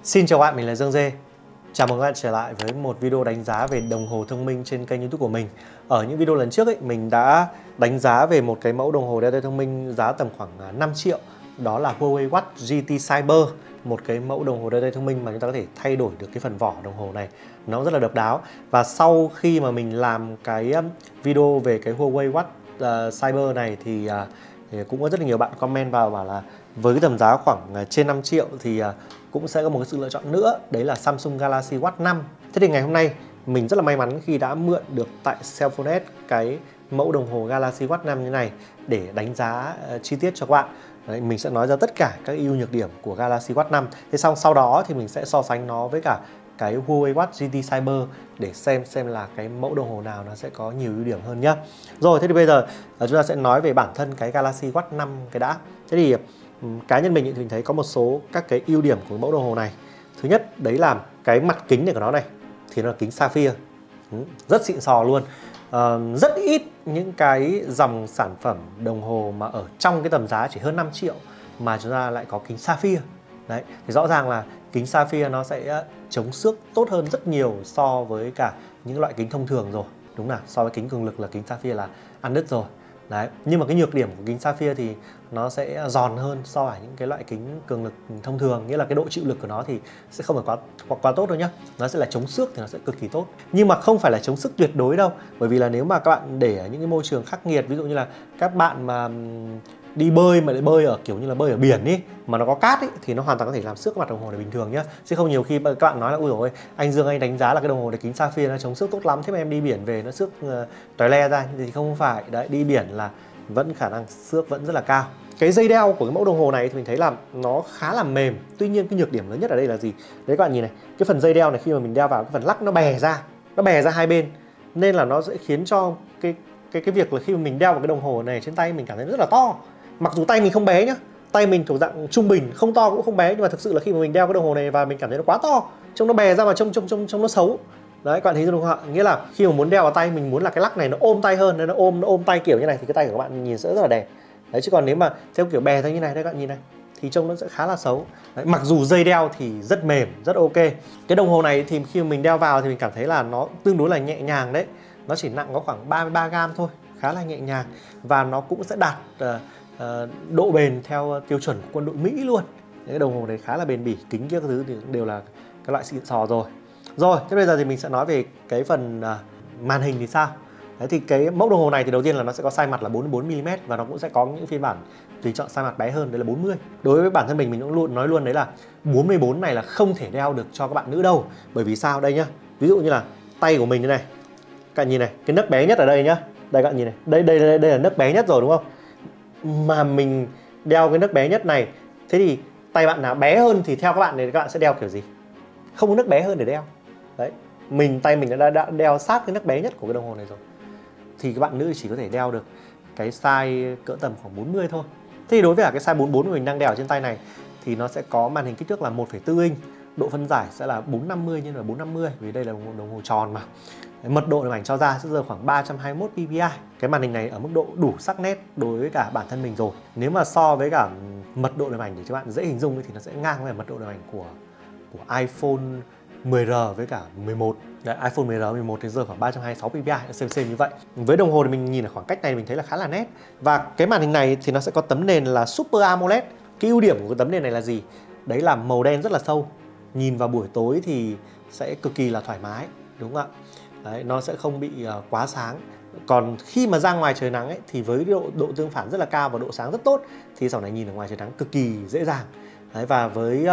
Xin chào bạn, mình là Dương Dê. Chào mừng các bạn trở lại với một video đánh giá về đồng hồ thông minh trên kênh YouTube của mình. Ở những video lần trước mình đã đánh giá về một cái mẫu đồng hồ đeo tay thông minh giá tầm khoảng 5 triệu. Đó là Huawei Watch GT Cyber, một cái mẫu đồng hồ đeo tay thông minh mà chúng ta có thể thay đổi được cái phần vỏ đồng hồ này. Nó rất là độc đáo. Và sau khi mà mình làm cái video về cái Huawei Watch Cyber này thì cũng có rất là nhiều bạn comment vào bảo là với cái tầm giá khoảng trên 5 triệu thì cũng sẽ có một cái sự lựa chọn nữa, đấy là Samsung Galaxy Watch 5. Thế thì ngày hôm nay mình rất là may mắn khi đã mượn được tại Cellphone S cái mẫu đồng hồ Galaxy Watch 5 như này để đánh giá chi tiết cho các bạn. Đấy, mình sẽ nói ra tất cả các ưu nhược điểm của Galaxy Watch 5. Thế xong sau đó thì mình sẽ so sánh nó với cả cái Huawei Watch GT Cyber để xem là cái mẫu đồng hồ nào nó sẽ có nhiều ưu điểm hơn nhá. Rồi, thế thì bây giờ chúng ta sẽ nói về bản thân cái Galaxy Watch 5 cái đã. Thế thì cá nhân mình thì mình thấy có một số các cái ưu điểm của mẫu đồng hồ này. Thứ nhất đấy là cái mặt kính này của nó này thì nó là kính sapphire, rất xịn sò luôn. Rất ít những cái dòng sản phẩm đồng hồ mà ở trong cái tầm giá chỉ hơn 5 triệu mà chúng ta lại có kính sapphire. Đấy, thì rõ ràng là kính sapphire nó sẽ chống xước tốt hơn rất nhiều so với cả những loại kính thông thường rồi. Đúng là so với kính cường lực là kính sapphire là ăn đứt rồi. Đấy, nhưng mà cái nhược điểm của kính sapphire thì nó sẽ giòn hơn so với những cái loại kính cường lực thông thường, nghĩa là cái độ chịu lực của nó thì sẽ không phải quá tốt đâu nhá. Nó sẽ là chống xước thì nó sẽ cực kỳ tốt, nhưng mà không phải là chống xước tuyệt đối đâu, bởi vì là nếu mà các bạn để ở những cái môi trường khắc nghiệt, ví dụ như là các bạn mà đi bơi mà lại bơi ở kiểu như là bơi ở biển ý, mà nó có cát ý, thì nó hoàn toàn có thể làm xước cái mặt đồng hồ này bình thường nhá. Chứ không nhiều khi các bạn nói là ui dồi ôi, anh Dương anh đánh giá là cái đồng hồ này kính sapphire nó chống xước tốt lắm, thế mà em đi biển về nó xước toài le ra, thì không phải. Đấy, đi biển là vẫn khả năng xước vẫn rất là cao. Cái dây đeo của cái mẫu đồng hồ này thì mình thấy là nó khá là mềm. Tuy nhiên cái nhược điểm lớn nhất ở đây là gì? Đấy, các bạn nhìn này, cái phần dây đeo này khi mà mình đeo vào, cái phần lắc nó bè ra hai bên, nên là nó sẽ khiến cho cái việc là khi mà mình đeo vào cái đồng hồ này trên tay mình cảm thấy rất là to. Mặc dù tay mình không bé nhá, tay mình thuộc dạng trung bình, không to cũng không bé, nhưng mà thực sự là khi mà mình đeo cái đồng hồ này và mình cảm thấy nó quá to, trông nó bè ra mà trông nó xấu. Đấy, các bạn thấy không ạ? Nghĩa là khi mà muốn đeo vào tay, mình muốn là cái lắc này nó ôm tay hơn, nên nó ôm tay kiểu như này thì cái tay của các bạn nhìn sẽ rất là đẹp. Đấy, chứ còn nếu mà theo kiểu bè ra như này, đây các bạn nhìn này, thì trông nó sẽ khá là xấu. Đấy, mặc dù dây đeo thì rất mềm, rất ok. Cái đồng hồ này thì khi mà mình đeo vào thì mình cảm thấy là nó tương đối là nhẹ nhàng đấy. Nó chỉ nặng có khoảng 33 gram thôi, khá là nhẹ nhàng. Và nó cũng sẽ đạt độ bền theo tiêu chuẩn của quân đội Mỹ luôn. Cái đồng hồ này khá là bền bỉ, kính kia các thứ thì đều là các loại xịn sò rồi. Rồi, thế bây giờ thì mình sẽ nói về cái phần màn hình thì sao. Đấy, thì cái mẫu đồng hồ này thì đầu tiên là nó sẽ có size mặt là 44mm và nó cũng sẽ có những phiên bản tùy chọn size mặt bé hơn, đấy là 40. Đối với bản thân mình cũng luôn nói luôn đấy là 44 này là không thể đeo được cho các bạn nữ đâu. Bởi vì sao? Đây nhá, ví dụ như là tay của mình như này, các bạn nhìn này, cái nấc bé nhất ở đây nhá. Đây các bạn nhìn này, đây là nấc bé nhất rồi đúng không? Mà mình đeo cái nấc bé nhất này, thế thì tay bạn nào bé hơn thì theo các bạn này các bạn sẽ đeo kiểu gì? Không có nấc bé hơn để đeo. Đấy, tay mình đã đeo sát cái nấc bé nhất của cái đồng hồ này rồi, thì các bạn nữ chỉ có thể đeo được cái size cỡ tầm khoảng 40 thôi. Thế thì đối với cả cái size 44 mà mình đang đeo trên tay này thì nó sẽ có màn hình kích thước là 1,4 inch, độ phân giải sẽ là 450 x 450, vì đây là đồng hồ tròn mà. Mật độ hình ảnh cho ra sẽ rơi khoảng 321 ppi. Cái màn hình này ở mức độ đủ sắc nét đối với cả bản thân mình rồi. Nếu mà so với cả mật độ hình ảnh để cho bạn dễ hình dung thì nó sẽ ngang với mật độ hình ảnh của iPhone 10R với cả 11. Đấy, iPhone 10R 11 thì rơi khoảng 326 ppi, xem như vậy. Với đồng hồ thì mình nhìn ở khoảng cách này mình thấy là khá là nét. Và cái màn hình này thì nó sẽ có tấm nền là Super AMOLED. Cái ưu điểm của cái tấm nền này là gì? Đấy là màu đen rất là sâu. Nhìn vào buổi tối thì sẽ cực kỳ là thoải mái, đúng không ạ? Đấy, nó sẽ không bị quá sáng. Còn khi mà ra ngoài trời nắng ấy, thì với độ tương phản rất là cao và độ sáng rất tốt thì dòng này nhìn ở ngoài trời nắng cực kỳ dễ dàng. Đấy, và với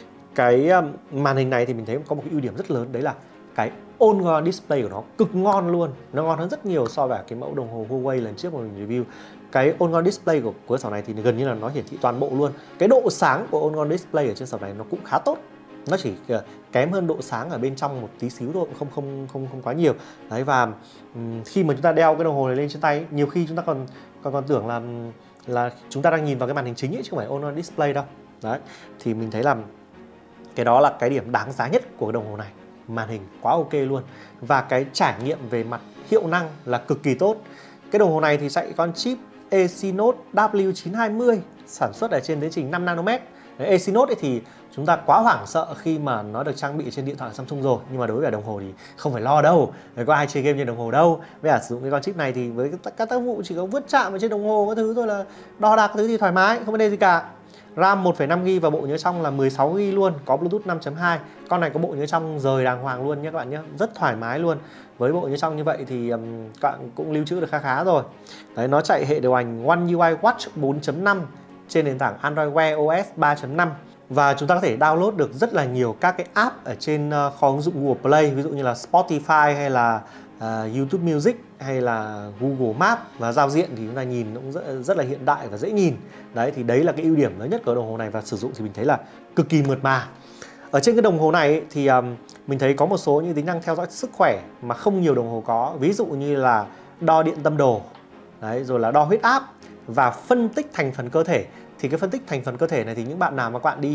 cái màn hình này thì mình thấy có một cái ưu điểm rất lớn, đấy là cái on display của nó cực ngon luôn. Nó ngon hơn rất nhiều so với cái mẫu đồng hồ Huawei lần trước mà mình review. Cái on display của cái sổ này thì gần như là nó hiển thị toàn bộ luôn. Cái độ sáng của on display ở trên sổ này nó cũng khá tốt. Nó chỉ kém hơn độ sáng ở bên trong một tí xíu thôi, không quá nhiều. Đấy, và khi mà chúng ta đeo cái đồng hồ này lên trên tay, nhiều khi chúng ta còn tưởng là chúng ta đang nhìn vào cái màn hình chính ấy, chứ không phải on display đâu. Đấy, thì mình thấy là cái đó là cái điểm đáng giá nhất của cái đồng hồ này. Màn hình quá ok luôn. Và cái trải nghiệm về mặt hiệu năng là cực kỳ tốt. Cái đồng hồ này thì chạy con chip Exynos W920 sản xuất ở trên tiến trình 5 nanomet. Exynos thì chúng ta quá hoảng sợ khi mà nó được trang bị trên điện thoại Samsung rồi. Nhưng mà đối với cả đồng hồ thì không phải lo đâu, có ai chơi game trên đồng hồ đâu. Với cả sử dụng cái con chip này thì với các tác vụ chỉ có vứt chạm ở trên đồng hồ các thứ thôi, là đo đạc các thứ thì thoải mái, không vấn đề gì cả. RAM 1,5GB và bộ nhớ trong là 16GB luôn, có Bluetooth 5.2. Con này có bộ nhớ trong rời đàng hoàng luôn nhé các bạn nhé, rất thoải mái luôn. Với bộ nhớ trong như vậy thì các bạn cũng lưu trữ được khá khá rồi. Đấy, nó chạy hệ điều hành One UI Watch 4.5 trên nền tảng Android Wear OS 3.5. Và chúng ta có thể download được rất là nhiều các cái app ở trên kho ứng dụng Google Play, ví dụ như là Spotify hay là YouTube Music hay là Google Maps. Và giao diện thì chúng ta nhìn cũng rất là hiện đại và dễ nhìn. Đấy, thì đấy là cái ưu điểm lớn nhất của đồng hồ này, và sử dụng thì mình thấy là cực kỳ mượt mà. Ở trên cái đồng hồ này thì mình thấy có một số những tính năng theo dõi sức khỏe mà không nhiều đồng hồ có. Ví dụ như là đo điện tâm đồ, đấy, rồi là đo huyết áp và phân tích thành phần cơ thể. Thì cái phân tích thành phần cơ thể này thì những bạn nào mà các bạn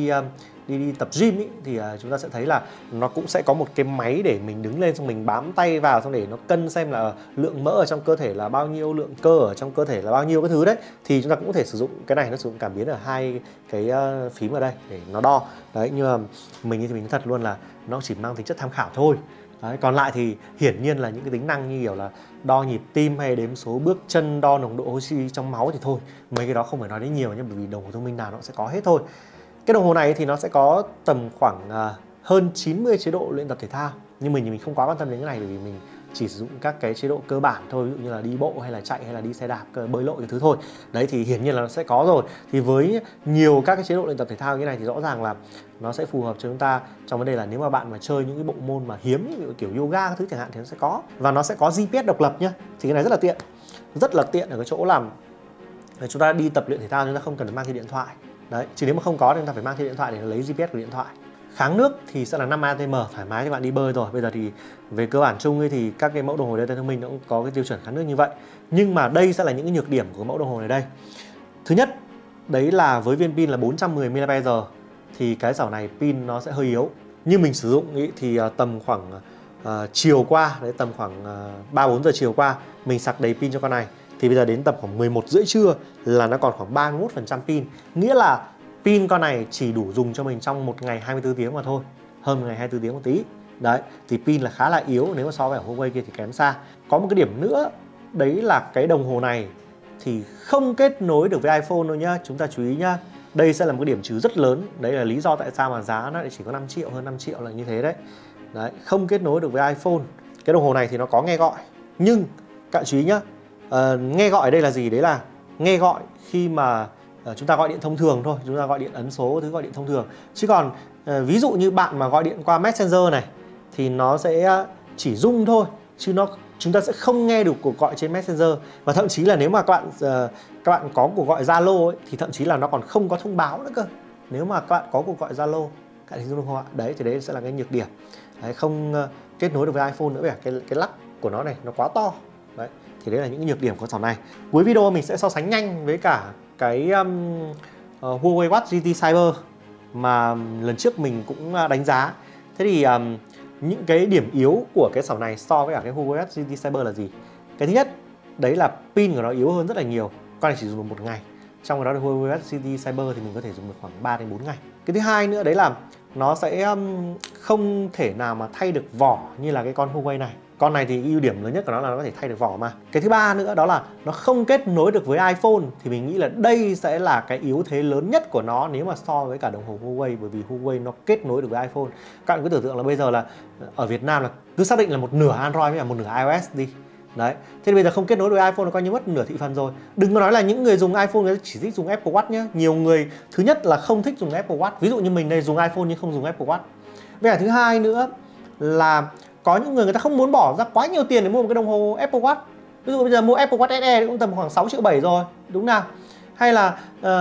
đi tập gym ý, thì chúng ta sẽ thấy là nó cũng sẽ có một cái máy để mình đứng lên, xong mình bám tay vào, xong để nó cân xem là lượng mỡ ở trong cơ thể là bao nhiêu, lượng cơ ở trong cơ thể là bao nhiêu cái thứ đấy. Thì chúng ta cũng có thể sử dụng cái này, nó sử dụng cảm biến ở hai cái phím ở đây để nó đo. Đấy, nhưng mà mình thì mình nói thật luôn là nó chỉ mang tính chất tham khảo thôi. Đấy, còn lại thì hiển nhiên là những cái tính năng như kiểu là đo nhịp tim hay đếm số bước chân, đo nồng độ oxy trong máu thì thôi, mấy cái đó không phải nói đến nhiều nhé, bởi vì đồng hồ thông minh nào nó sẽ có hết thôi. Cái đồng hồ này thì nó sẽ có tầm khoảng hơn 90 chế độ luyện tập thể thao, nhưng mình thì mình không quá quan tâm đến cái này, bởi vì mình chỉ sử dụng các cái chế độ cơ bản thôi, ví dụ như là đi bộ hay là chạy hay là đi xe đạp, bơi lội cái thứ thôi. Đấy, thì hiển nhiên là nó sẽ có rồi. Thì với nhiều các cái chế độ luyện tập thể thao như này thì rõ ràng là nó sẽ phù hợp cho chúng ta trong vấn đề là nếu mà bạn mà chơi những cái bộ môn mà hiếm kiểu yoga các thứ chẳng hạn thì nó sẽ có. Và nó sẽ có GPS độc lập nhá. Thì cái này rất là tiện. Rất là tiện ở cái chỗ làm chúng ta đi tập luyện thể thao chúng ta không cần phải mang theo điện thoại. Đấy, chứ nếu mà không có thì chúng ta phải mang theo điện thoại để lấy GPS của điện thoại. Kháng nước thì sẽ là 5 atm, thoải mái cho bạn đi bơi rồi. Bây giờ thì về cơ bản chung ấy thì các cái mẫu đồng hồ đeo tay thông minh nó cũng có cái tiêu chuẩn kháng nước như vậy. Nhưng mà đây sẽ là những cái nhược điểm của mẫu đồng hồ này đây. Thứ nhất, đấy là với viên pin là 410 mAh thì cái dảo này pin nó sẽ hơi yếu. Như mình sử dụng ý, thì tầm khoảng chiều qua, đấy, tầm khoảng 3-4 giờ chiều qua mình sạc đầy pin cho con này. Thì bây giờ đến tầm khoảng 11 rưỡi trưa là nó còn khoảng 31% pin. Nghĩa là pin con này chỉ đủ dùng cho mình trong một ngày 24 tiếng mà thôi, hơn một ngày 24 tiếng một tí. Đấy, thì pin là khá là yếu nếu mà so với Huawei kia thì kém xa. Có một cái điểm nữa, đấy là cái đồng hồ này thì không kết nối được với iPhone đâu nhá. Chúng ta chú ý nhá. Đây sẽ là một cái điểm trừ rất lớn. Đấy là lý do tại sao mà giá nó lại chỉ có 5 triệu, hơn 5 triệu là như thế đấy. Đấy, không kết nối được với iPhone. Cái đồng hồ này thì nó có nghe gọi. Nhưng các bạn chú ý nhá, nghe gọi ở đây là gì? Đấy là nghe gọi khi mà chúng ta gọi điện thông thường thôi, chúng ta gọi điện ấn số, thứ gọi điện thông thường. Chứ còn ví dụ như bạn mà gọi điện qua Messenger này thì nó sẽ chỉ rung thôi, chứ chúng ta sẽ không nghe được cuộc gọi trên Messenger. Và thậm chí là nếu mà các bạn có cuộc gọi Zalo ấy, thì thậm chí là nó còn không có thông báo nữa cơ. Nếu mà các bạn có cuộc gọi Zalo, các bạn đồng hồ ạ, đấy thì đấy sẽ là cái nhược điểm. Đấy, không kết nối được với iPhone nữa, cái lắc của nó này nó quá to. Đấy, thì đấy là những nhược điểm của sản này. Cuối video mình sẽ so sánh nhanh với cả cái Huawei Watch GT Cyber mà lần trước mình cũng đánh giá. Thế thì những cái điểm yếu của cái sản này so với cả cái Huawei Watch GT Cyber là gì? Cái thứ nhất, đấy là pin của nó yếu hơn rất là nhiều. Con này chỉ dùng được 1 ngày. Trong đó thì Huawei Watch GT Cyber thì mình có thể dùng được khoảng 3 đến 4 ngày. Cái thứ hai nữa đấy là nó sẽ không thể nào mà thay được vỏ như là cái con Huawei này. Con này thì ưu điểm lớn nhất của nó là nó có thể thay được vỏ mà. Cái thứ ba nữa đó là nó không kết nối được với iPhone. Thì mình nghĩ là đây sẽ là cái yếu thế lớn nhất của nó nếu mà so với cả đồng hồ Huawei. Bởi vì Huawei nó kết nối được với iPhone. Các bạn cứ tưởng tượng là bây giờ là ở Việt Nam là cứ xác định là một nửa Android với một nửa iOS đi. Đấy, thế thì bây giờ không kết nối với iPhone nó coi như mất nửa thị phần rồi. Đừng có nói là những người dùng iPhone người chỉ thích dùng Apple Watch nhé. Nhiều người thứ nhất là không thích dùng Apple Watch. Ví dụ như mình đây dùng iPhone nhưng không dùng Apple Watch. Và thứ hai nữa là có những người ta không muốn bỏ ra quá nhiều tiền để mua một cái đồng hồ Apple Watch. Ví dụ bây giờ mua Apple Watch SE cũng tầm khoảng 6 triệu 7 rồi, đúng nào? Hay là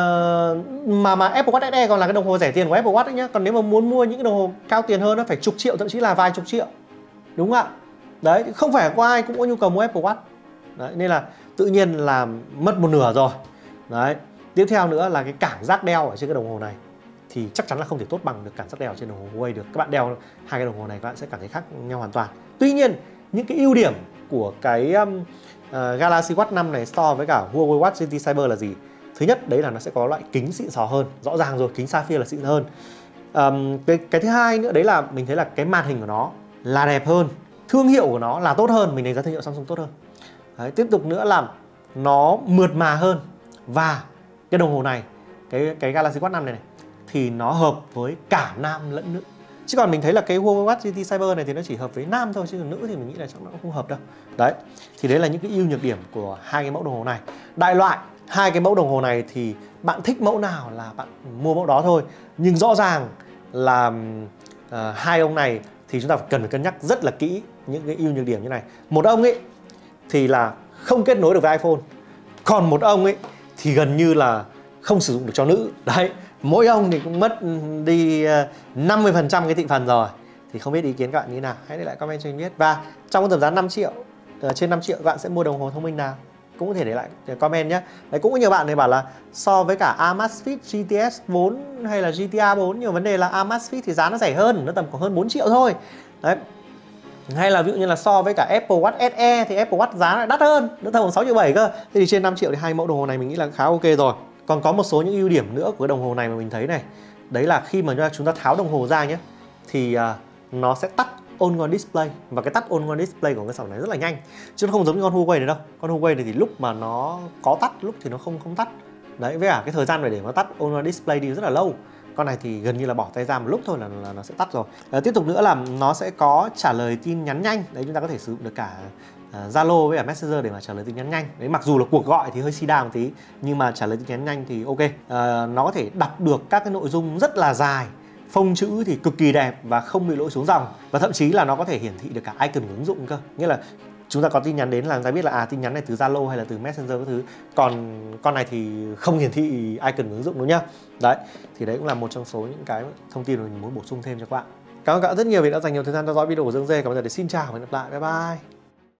mà Apple Watch SE còn là cái đồng hồ rẻ tiền của Apple Watch đấy nhá. Còn nếu mà muốn mua những cái đồng hồ cao tiền hơn nó phải chục triệu, thậm chí là vài chục triệu. Đúng không ạ? Đấy, không phải có ai cũng có nhu cầu mua Apple Watch. Đấy, nên là tự nhiên là mất một nửa rồi. Đấy. Tiếp theo nữa là cái cảm giác đeo ở trên cái đồng hồ này thì chắc chắn là không thể tốt bằng được cảm giác đeo trên đồng hồ Huawei được. Các bạn đeo hai cái đồng hồ này các bạn sẽ cảm thấy khác nhau hoàn toàn. Tuy nhiên, những cái ưu điểm của cái Galaxy Watch 5 này so với cả Huawei Watch GT Cyber là gì? Thứ nhất, đấy là nó sẽ có loại kính xịn sò hơn. Rõ ràng rồi, kính Sapphire là xịn hơn. Cái thứ hai nữa đấy là mình thấy là cái màn hình của nó là đẹp hơn, thương hiệu của nó là tốt hơn, mình đánh giá thương hiệu Samsung tốt hơn. Đấy, tiếp tục nữa là nó mượt mà hơn, và cái đồng hồ này, cái Galaxy Watch 5 này thì nó hợp với cả nam lẫn nữ. Chứ còn mình thấy là cái Huawei Watch GT Cyber này thì nó chỉ hợp với nam thôi, chứ còn nữ thì mình nghĩ là chắc nó cũng không hợp đâu. Đấy, thì đấy là những cái ưu nhược điểm của hai cái mẫu đồng hồ này. Đại loại hai cái mẫu đồng hồ này thì bạn thích mẫu nào là bạn mua mẫu đó thôi. Nhưng rõ ràng là hai ông này thì chúng ta cần phải cân nhắc rất là kỹ những cái ưu nhược điểm như này. Một ông ấy thì là không kết nối được với iPhone, còn một ông ấy thì gần như là không sử dụng được cho nữ. Đấy, mỗi ông thì cũng mất đi 50% cái thị phần rồi. Thì không biết ý kiến các bạn như thế nào, hãy để lại comment cho mình biết. Và trong cái tầm giá 5 triệu, trên 5 triệu các bạn sẽ mua đồng hồ thông minh nào, cũng có thể để lại comment nhé. Đấy, cũng có nhiều bạn này bảo là so với cả Amazfit GTS 4 hay là GTR 4, nhiều vấn đề là Amazfit thì giá nó rẻ hơn, nó tầm khoảng hơn 4 triệu thôi. Đấy, hay là ví dụ như là so với cả Apple Watch SE thì Apple Watch giá lại đắt hơn, nó tầm 6 triệu 7 cơ. Thế thì trên 5 triệu thì hai mẫu đồng hồ này mình nghĩ là khá ok rồi. Còn có một số những ưu điểm nữa của cái đồng hồ này mà mình thấy này. Đấy là khi mà chúng ta tháo đồng hồ ra nhé, thì nó sẽ tắt on on display. Và cái tắt on on display của cái sản phẩm này rất là nhanh, chứ nó không giống như con Huawei này đâu. Con Huawei này thì lúc mà nó có tắt, lúc thì nó không tắt. Đấy, với cả cái thời gian để nó tắt on on display đi rất là lâu. Con này thì gần như là bỏ tay ra một lúc thôi là nó sẽ tắt rồi. Tiếp tục nữa là nó sẽ có trả lời tin nhắn nhanh. Đấy, chúng ta có thể sử dụng được cả Zalo với cả Messenger để mà trả lời tin nhắn nhanh. Đấy, mặc dù là cuộc gọi thì hơi si đa một tí, nhưng mà trả lời tin nhắn nhanh thì ok. Nó có thể đọc được các cái nội dung rất là dài, phông chữ thì cực kỳ đẹp và không bị lỗi xuống dòng. Và thậm chí là nó có thể hiển thị được cả icon của ứng dụng cơ. Nghĩa là chúng ta có tin nhắn đến là chúng ta biết là tin nhắn này từ Zalo hay là từ Messenger các thứ. Còn con này thì không hiển thị icon của ứng dụng đâu nhá. Đấy, thì đấy cũng là một trong số những cái thông tin mà mình muốn bổ sung thêm cho các bạn. Cảm ơn các bạn rất nhiều vì đã dành nhiều thời gian theo dõi video của Dương Dê. Còn bây giờ thì xin chào và hẹn gặp lại. Bye bye.